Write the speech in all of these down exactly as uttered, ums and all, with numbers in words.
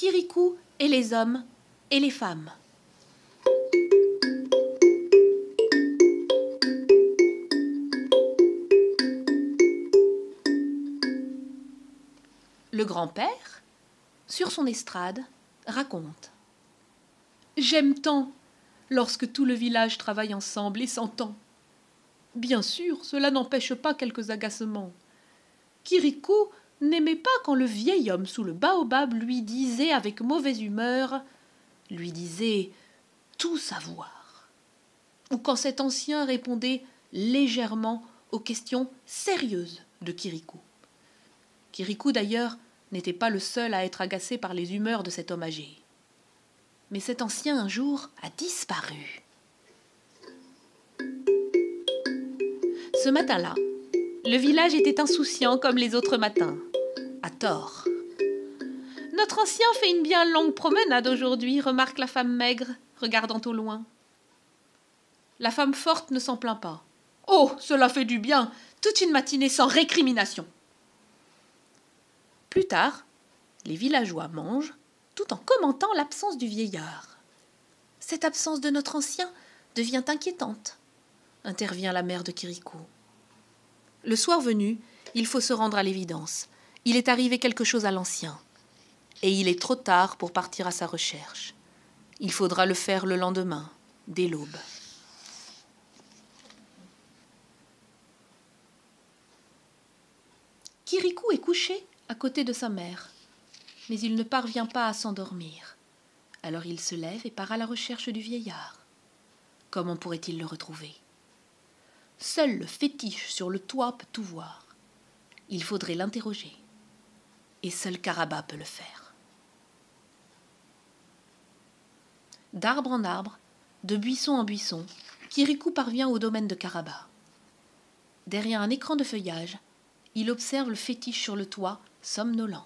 Kirikou et les hommes et les femmes. Le grand-père, sur son estrade, raconte. J'aime tant lorsque tout le village travaille ensemble et s'entend. Bien sûr, cela n'empêche pas quelques agacements. Kirikou n'aimait pas quand le vieil homme sous le baobab lui disait avec mauvaise humeur, lui disait tout savoir. Ou quand cet ancien répondait légèrement aux questions sérieuses de Kirikou. Kirikou, d'ailleurs, n'était pas le seul à être agacé par les humeurs de cet homme âgé. Mais cet ancien, un jour, a disparu. Ce matin-là, le village était insouciant comme les autres matins. À tort. Notre ancien fait une bien longue promenade aujourd'hui, remarque la femme maigre, regardant au loin. La femme forte ne s'en plaint pas. Oh, cela fait du bien, toute une matinée sans récrimination. Plus tard, les villageois mangent, tout en commentant l'absence du vieillard. Cette absence de notre ancien devient inquiétante, intervient la mère de Kirikou. Le soir venu, il faut se rendre à l'évidence. Il est arrivé quelque chose à l'ancien. Et il est trop tard pour partir à sa recherche. Il faudra le faire le lendemain, dès l'aube. Kirikou est couché à côté de sa mère, mais il ne parvient pas à s'endormir. Alors il se lève et part à la recherche du vieillard. Comment pourrait-il le retrouver? Seul le fétiche sur le toit peut tout voir. Il faudrait l'interroger. Et seul Karaba peut le faire. D'arbre en arbre, de buisson en buisson, Kirikou parvient au domaine de Karaba. Derrière un écran de feuillage, il observe le fétiche sur le toit, somnolent.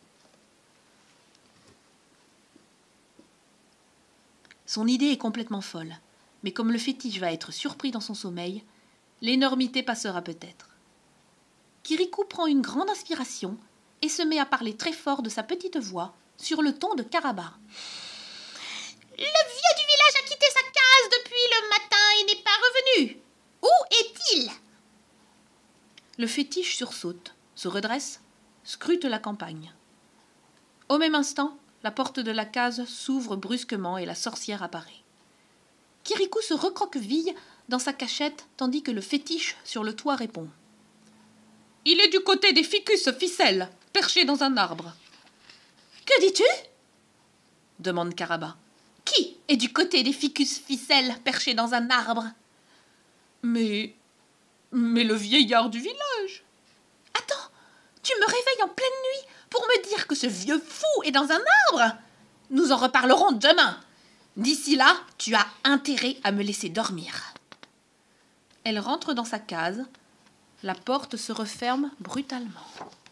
Son idée est complètement folle, mais comme le fétiche va être surpris dans son sommeil, l'énormité passera peut-être. Kirikou prend une grande inspiration et se met à parler très fort de sa petite voix sur le ton de Karaba. « Le vieux du village a quitté sa case depuis le matin et n'est pas revenu. Où est-il » Le fétiche sursaute, se redresse, scrute la campagne. Au même instant, la porte de la case s'ouvre brusquement et la sorcière apparaît. Kirikou se recroqueville dans sa cachette tandis que le fétiche sur le toit répond. « Il est du côté des ficus ficelles, perché dans un arbre. »« Que dis-tu » demande Karaba. « Qui est du côté des ficus ficelles, perché dans un arbre ?»« Mais... mais le vieillard du village. »« Attends, tu me réveilles en pleine nuit pour me dire que ce vieux fou est dans un arbre ? Nous en reparlerons demain. D'ici là, tu as intérêt à me laisser dormir. » Elle rentre dans sa case. La porte se referme brutalement.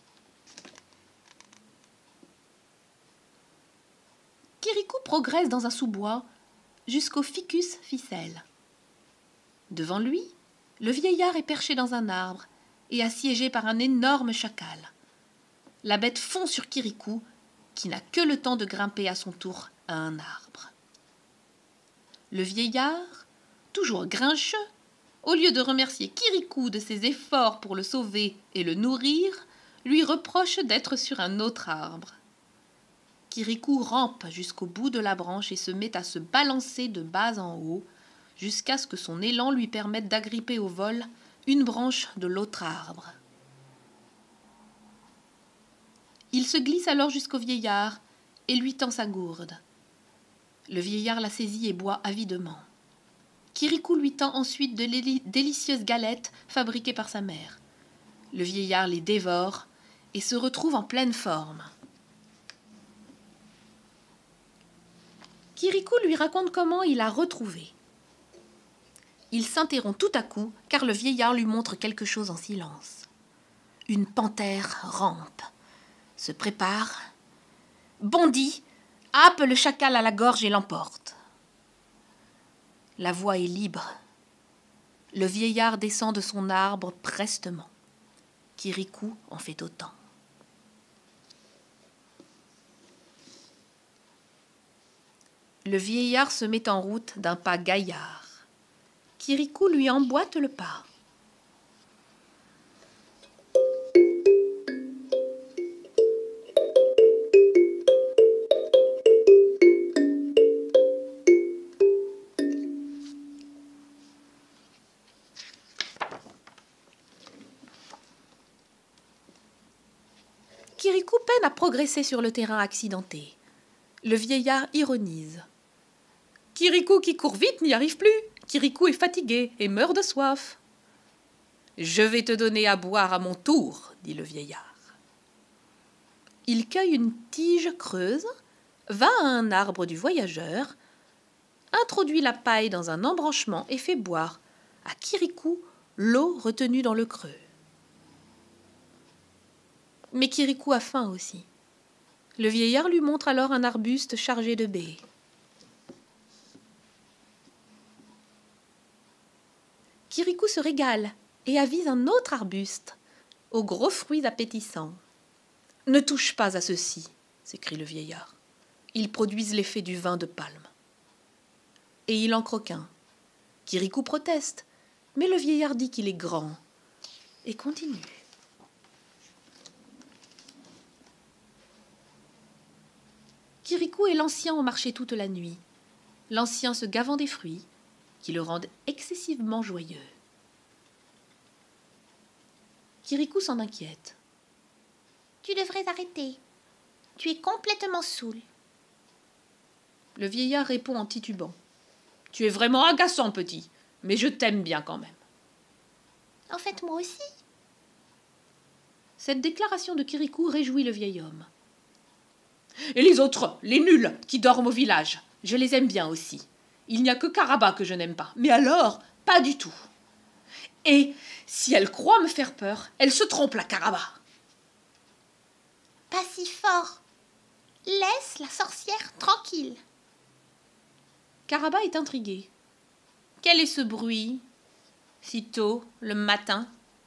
Kirikou progresse dans un sous-bois jusqu'au ficus ficelle. Devant lui, le vieillard est perché dans un arbre et assiégé par un énorme chacal. La bête fond sur Kirikou, qui n'a que le temps de grimper à son tour à un arbre. Le vieillard, toujours grincheux, au lieu de remercier Kirikou de ses efforts pour le sauver et le nourrir, lui reproche d'être sur un autre arbre. Kirikou rampe jusqu'au bout de la branche et se met à se balancer de bas en haut, jusqu'à ce que son élan lui permette d'agripper au vol une branche de l'autre arbre. Il se glisse alors jusqu'au vieillard et lui tend sa gourde. Le vieillard la saisit et boit avidement. Kirikou lui tend ensuite de délicieuses galettes fabriquées par sa mère. Le vieillard les dévore et se retrouve en pleine forme. Kirikou lui raconte comment il a retrouvé. Il s'interrompt tout à coup car le vieillard lui montre quelque chose en silence. Une panthère rampe, se prépare, bondit, happe le chacal à la gorge et l'emporte. La voie est libre. Le vieillard descend de son arbre prestement. Kirikou en fait autant. Le vieillard se met en route d'un pas gaillard. Kirikou lui emboîte le pas. Kirikou peine à progresser sur le terrain accidenté. Le vieillard ironise. Kirikou qui court vite n'y arrive plus. Kirikou est fatigué et meurt de soif. Je vais te donner à boire à mon tour, dit le vieillard. Il cueille une tige creuse, va à un arbre du voyageur, introduit la paille dans un embranchement et fait boire à Kirikou l'eau retenue dans le creux. Mais Kirikou a faim aussi. Le vieillard lui montre alors un arbuste chargé de baies. Kirikou se régale et avise un autre arbuste, aux gros fruits appétissants. « Ne touche pas à ceux-ci !» s'écrie le vieillard. « Ils produisent l'effet du vin de palme. » Et il en croque un. Kirikou proteste, mais le vieillard dit qu'il est grand et continue. Kirikou et l'ancien ont marché toute la nuit, l'ancien se gavant des fruits qui le rendent excessivement joyeux. Kirikou s'en inquiète. « Tu devrais arrêter. Tu es complètement saoul. » Le vieillard répond en titubant. « Tu es vraiment agaçant, petit, mais je t'aime bien quand même. » « En fait, moi aussi. » Cette déclaration de Kirikou réjouit le vieil homme. « Et les autres, les nuls, qui dorment au village, je les aime bien aussi. Il n'y a que Karaba que je n'aime pas, mais alors, pas du tout. Et si elle croit me faire peur, elle se trompe, la Karaba. » Pas si fort. Laisse la sorcière tranquille. Karaba est intrigué. Quel est ce bruit, si tôt, le matin?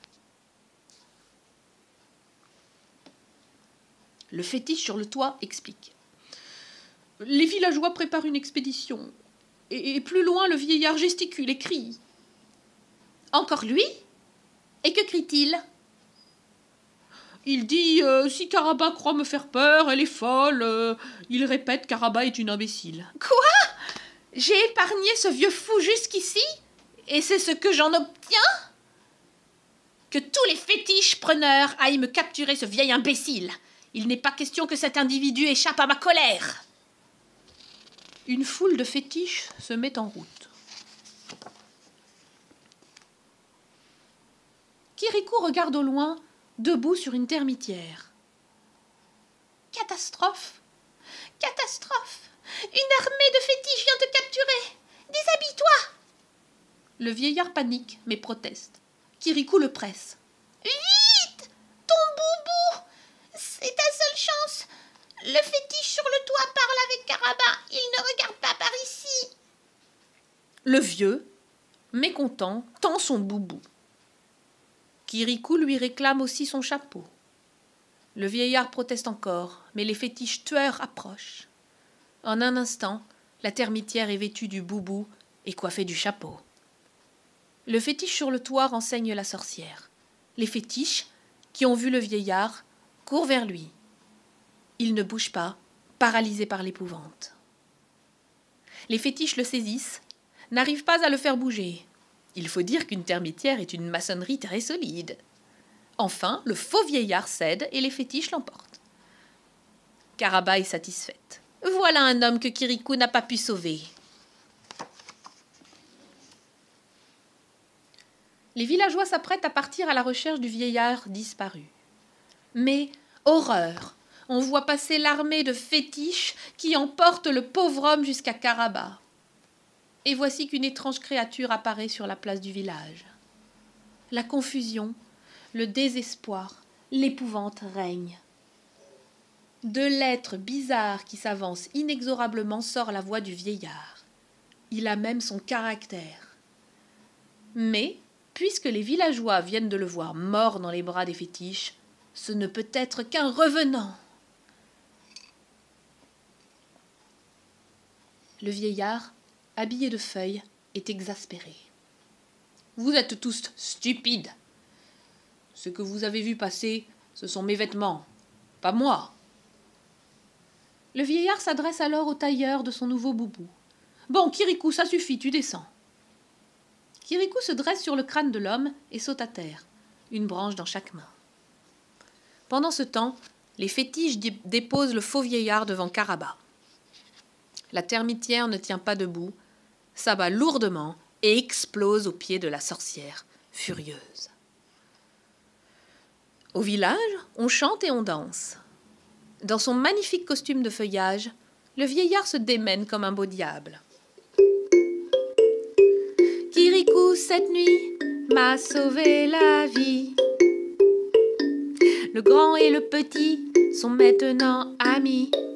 Le fétiche sur le toit explique. Les villageois préparent une expédition. Et plus loin, le vieillard gesticule et crie. Encore lui? Et que crie-t-il? Il dit euh, si Karaba croit me faire peur, elle est folle. Euh, il répète Karaba est une imbécile. Quoi? J'ai épargné ce vieux fou jusqu'ici? Et c'est ce que j'en obtiens? Que tous les fétiches preneurs aillent me capturer ce vieil imbécile. Il n'est pas question que cet individu échappe à ma colère. Une foule de fétiches se met en route. Kirikou regarde au loin, debout sur une termitière. Catastrophe! Catastrophe! Une armée de fétiches vient te capturer! Déshabille-toi! Le vieillard panique, mais proteste. Kirikou le presse. Vite! Ton boubou! C'est ta seule chance! Le fétiche sur le toit parle avec Karaba. Il ne regarde pas par ici. Le vieux, mécontent, tend son boubou. Kirikou lui réclame aussi son chapeau. Le vieillard proteste encore, mais les fétiches tueurs approchent. En un instant, la termitière est vêtue du boubou et coiffée du chapeau. Le fétiche sur le toit renseigne la sorcière. Les fétiches, qui ont vu le vieillard, courent vers lui. Il ne bouge pas, paralysé par l'épouvante. Les fétiches le saisissent, n'arrivent pas à le faire bouger. Il faut dire qu'une termitière est une maçonnerie très solide. Enfin, le faux vieillard cède et les fétiches l'emportent. Karaba est satisfaite. Voilà un homme que Kirikou n'a pas pu sauver. Les villageois s'apprêtent à partir à la recherche du vieillard disparu. Mais, horreur! On voit passer l'armée de fétiches qui emporte le pauvre homme jusqu'à Karaba. Et voici qu'une étrange créature apparaît sur la place du village. La confusion, le désespoir, l'épouvante règnent. De l'être bizarre qui s'avance inexorablement sort la voix du vieillard. Il a même son caractère. Mais, puisque les villageois viennent de le voir mort dans les bras des fétiches, ce ne peut être qu'un revenant. Le vieillard, habillé de feuilles, est exaspéré. « Vous êtes tous stupides. Ce que vous avez vu passer, ce sont mes vêtements, pas moi. » Le vieillard s'adresse alors au tailleur de son nouveau boubou. « Bon, Kirikou, ça suffit, tu descends. » Kirikou se dresse sur le crâne de l'homme et saute à terre, une branche dans chaque main. Pendant ce temps, les fétiches déposent le faux vieillard devant Karaba. La termitière ne tient pas debout, s'abat lourdement et explose aux pieds de la sorcière, furieuse. Au village, on chante et on danse. Dans son magnifique costume de feuillage, le vieillard se démène comme un beau diable. Kirikou, cette nuit, m'a sauvé la vie. Le grand et le petit sont maintenant amis.